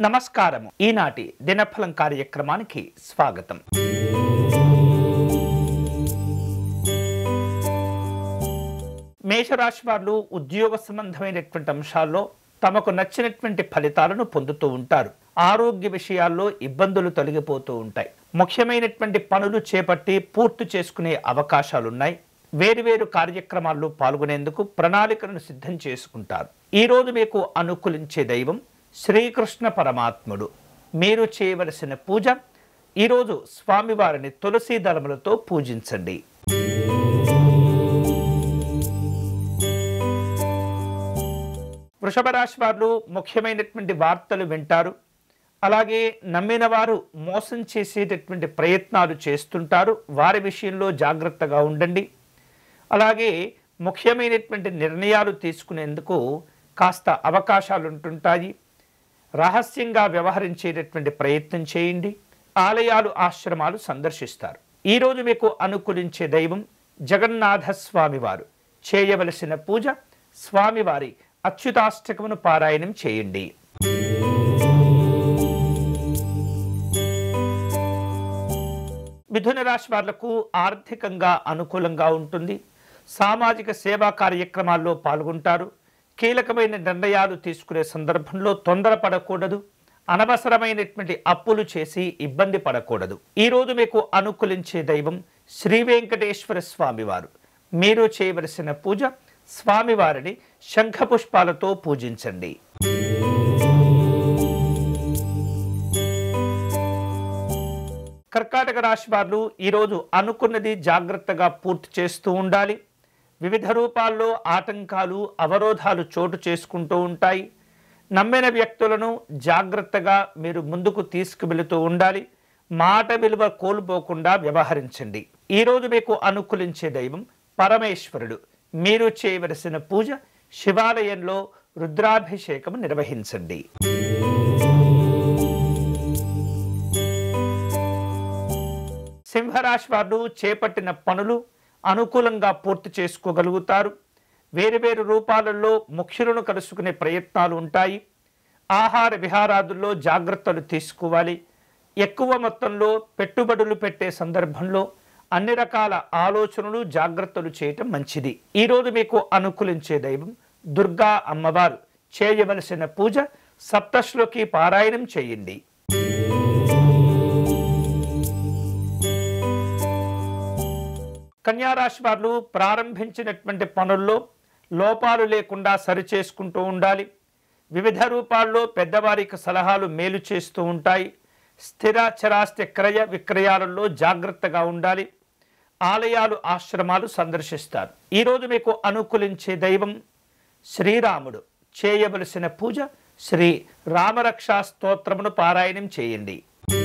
నమస్కారము. ఈనాటి దినఫలం కార్యక్రమానికి స్వాగతం. మేషరాశి వారు ఉద్యోగ సంబంధమైనటువంటి అంశాల్లో తమకు నచ్చినటువంటి ఫలితాలను పొందుతూ ఉంటారు. ఆరోగ్య విషయాల్లో ఇబ్బందులు తొలగిపోతూ ఉంటాయి. ముఖ్యమైనటువంటి పనులు చేపట్టి పూర్తి చేసుకునే అవకాశాలున్నాయి. వేరువేరు కార్యక్రమాల్లో పాల్గొనేందుకు ప్రణాళికలను సిద్ధం చేసుకుంటారు. ఈరోజు మీకు అనుకూలించే దైవం శ్రీకృష్ణ పరమాత్ముడు. మీరు చేయవలసిన పూజ, ఈరోజు స్వామివారిని తులసి దళములతో పూజించండి. వృషభ రాశి వారు ముఖ్యమైనటువంటి వార్తలు వింటారు. అలాగే నమ్మిన వారు మోసం చేసేటటువంటి ప్రయత్నాలు చేస్తుంటారు. వారి విషయంలో జాగ్రత్తగా ఉండండి. అలాగే ముఖ్యమైనటువంటి నిర్ణయాలు తీసుకునేందుకు కాస్త అవకాశాలు ఉంటుంటాయి. రహస్యంగా వ్యవహరించేటటువంటి ప్రయత్నం చేయండి. ఆలయాలు, ఆశ్రమాలు సందర్శిస్తారు. ఈరోజు మీకు అనుకూలించే దైవం జగన్నాథ స్వామివారు. చేయవలసిన పూజ, స్వామివారి అచ్యుతాష్టకమును పారాయణం చేయండి. మిథున రాశి వాళ్లకు ఆర్థికంగా అనుకూలంగా ఉంటుంది. సామాజిక సేవా కార్యక్రమాల్లో పాల్గొంటారు. కీలకమైన నిర్ణయాలు తీసుకునే సందర్భంలో తొందరపడకూడదు. అనవసరమైనటువంటి అప్పులు చేసి ఇబ్బంది పడకూడదు. ఈరోజు మీకు అనుకూలించే దైవం శ్రీ వెంకటేశ్వర స్వామివారు. మీరు చేయవలసిన పూజ, స్వామివారిని శంఖ పుష్పాలతో పూజించండి. కర్కాటక రాశి వారు ఈరోజు అనుకున్నది జాగ్రత్తగా పూర్తి చేస్తూ ఉండాలి. వివిధ రూపాల్లో ఆటంకాలు, అవరోధాలు చోటు చేసుకుంటూ ఉంటాయి. నమ్మిన వ్యక్తులను జాగ్రత్తగా మీరు ముందుకు తీసుకువెళుతూ ఉండాలి. మాట విలువ కోల్పోకుండా వ్యవహరించండి. ఈరోజు మీకు అనుకూలించే దైవం పరమేశ్వరుడు. మీరు చేయవలసిన పూజ, శివాలయంలో రుద్రాభిషేకం నిర్వహించండి. సింహరాశి వారు చేపట్టిన పనులు అనుకూలంగా పూర్తి చేసుకోగలుగుతారు. వేరువేరు రూపాలలో ముఖ్యులను కలుసుకునే ప్రయత్నాలు ఉంటాయి. ఆహార విహారాదుల్లో జాగ్రత్తలు తీసుకోవాలి. ఎక్కువ మొత్తంలో పెట్టుబడులు పెట్టే సందర్భంలో అన్ని రకాల ఆలోచనలు, జాగ్రత్తలు చేయటం మంచిది. ఈరోజు మీకు అనుకూలించే దైవం దుర్గా అమ్మవారు. చేయవలసిన పూజ, సప్తశ్లోకి పారాయణం చేయండి. కన్యారాశి వారు ప్రారంభించినటువంటి పనుల్లో లోపాలు లేకుండా సరిచేసుకుంటూ ఉండాలి. వివిధ రూపాల్లో పెద్దవారికి సలహాలు మేలు చేస్తూ ఉంటాయి. స్థిర చరాస్తి క్రయ విక్రయాలలో జాగ్రత్తగా ఉండాలి. ఆలయాలు, ఆశ్రమాలు సందర్శిస్తారు. ఈరోజు మీకు అనుకూలించే దైవం శ్రీరాముడు. చేయవలసిన పూజ, శ్రీ రామరక్షా స్తోత్రమును పారాయణం చేయండి.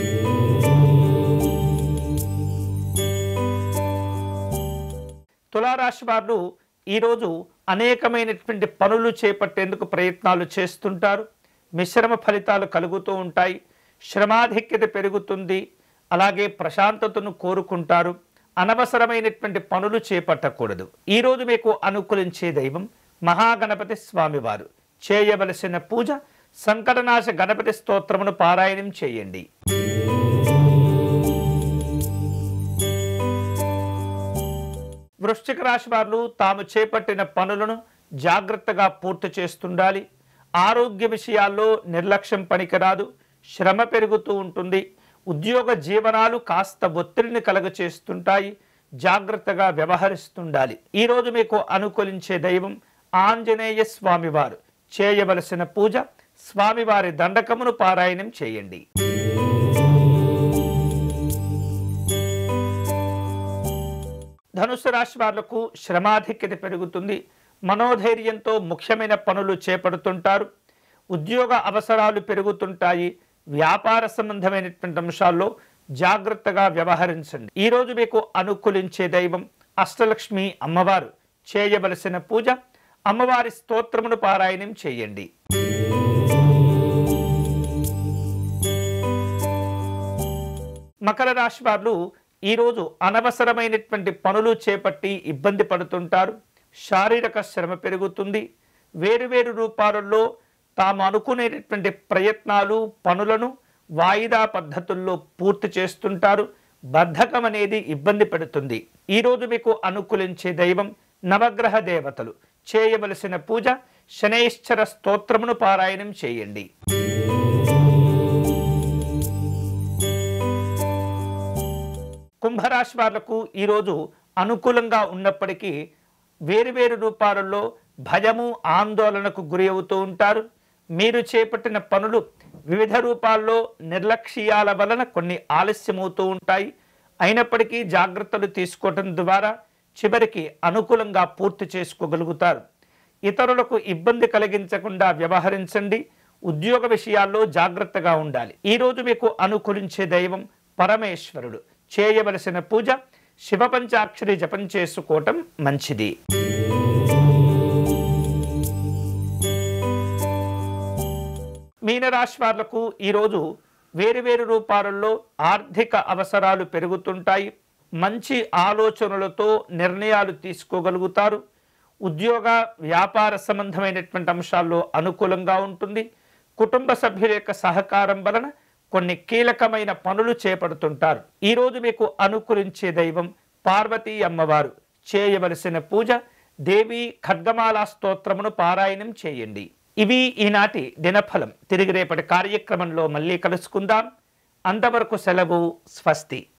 తులారాశి వారు ఈరోజు అనేకమైనటువంటి పనులు చేపట్టేందుకు ప్రయత్నాలు చేస్తుంటారు. మిశ్రమ ఫలితాలు కలుగుతూ ఉంటాయి. శ్రమాధిక్యత పెరుగుతుంది. అలాగే ప్రశాంతతను కోరుకుంటారు. అనవసరమైనటువంటి పనులు చేపట్టకూడదు. ఈరోజు మీకు అనుకూలించే దైవం మహాగణపతి స్వామివారు. చేయవలసిన పూజ, సంకటనాశ గణపతి స్తోత్రమును పారాయణం చేయండి. వృశ్చిక రాశి వారు తాము చేపట్టిన పనులను జాగ్రత్తగా పూర్తి చేస్తుండాలి. ఆరోగ్య విషయాల్లో నిర్లక్ష్యం పనికిరాదు. శ్రమ పెరుగుతూ ఉంటుంది. ఉద్యోగ జీవనాలు కాస్త ఒత్తిడిని కలగచేస్తుంటాయి. జాగ్రత్తగా వ్యవహరిస్తుండాలి. ఈరోజు మీకు అనుకూలించే దైవం ఆంజనేయ స్వామివారు. చేయవలసిన పూజ, స్వామివారి దండకమును పారాయణం చేయండి. ధనుసు రాశి వాళ్లకు శ్రమాధిక్యత పెరుగుతుంది. మనోధైర్యంతో ముఖ్యమైన పనులు చేపడుతుంటారు. ఉద్యోగ అవసరాలు పెరుగుతుంటాయి. వ్యాపార సంబంధమైనటువంటి అంశాల్లో జాగ్రత్తగా వ్యవహరించండి. ఈరోజు మీకు అనుకూలించే దైవం అష్టలక్ష్మి అమ్మవారు. చేయవలసిన పూజ, అమ్మవారి స్తోత్రమును పారాయణం చేయండి. మకర రాశి వారు ఈరోజు అనవసరమైనటువంటి పనులు చేపట్టి ఇబ్బంది పడుతుంటారు. శారీరక శ్రమ పెరుగుతుంది. వేరువేరు రూపాలలో తాము అనుకునేటటువంటి ప్రయత్నాలు పనులను వాయిదా పద్ధతుల్లో పూర్తి చేస్తుంటారు. బద్ధకం అనేది ఇబ్బంది పెడుతుంది. ఈరోజు మీకు అనుకూలించే దైవం నవగ్రహ దేవతలు. చేయవలసిన పూజ శనైశ్చర స్తోత్రమును పారాయణం చేయండి. కుంభరాశి వాళ్లకు ఈరోజు అనుకూలంగా ఉన్నప్పటికీ వేరువేరు రూపాలలో భయము ఆందోళనకు గురి అవుతూ ఉంటారు. మీరు చేపట్టిన పనులు వివిధ రూపాల్లో నిర్లక్ష్యాల వలన కొన్ని ఆలస్యమవుతూ ఉంటాయి. అయినప్పటికీ జాగ్రత్తలు తీసుకోవటం ద్వారా చివరికి అనుకూలంగా పూర్తి చేసుకోగలుగుతారు. ఇతరులకు ఇబ్బంది కలిగించకుండా వ్యవహరించండి. ఉద్యోగ విషయాల్లో జాగ్రత్తగా ఉండాలి. ఈరోజు మీకు అనుకూలించే దైవం పరమేశ్వరుడు. చేయవలసిన పూజ శివ పంచాక్షరి జపం చేసుకోవటం మంచిది. మీనరాశి వాళ్లకు ఈరోజు వేరువేరు రూపాలలో ఆర్థిక అవసరాలు పెరుగుతుంటాయి. మంచి ఆలోచనలతో నిర్ణయాలు తీసుకోగలుగుతారు. ఉద్యోగ వ్యాపార సంబంధమైనటువంటి అంశాల్లో అనుకూలంగా ఉంటుంది. కుటుంబ సభ్యుల యొక్క సహకారం వలన కొన్ని కీలకమైన పనులు చేపడుతుంటారు. ఈరోజు మీకు అనుకూలించే దైవం పార్వతీ అమ్మవారు. చేయవలసిన పూజ దేవి ఖడ్గమాల స్తోత్రమును పారాయణం చేయండి. ఇవి ఈనాటి దినఫలం. తిరిగి రేపటి కార్యక్రమంలో మళ్ళీ కలుసుకుందాం. అంతవరకు సెలవు. స్వస్తి.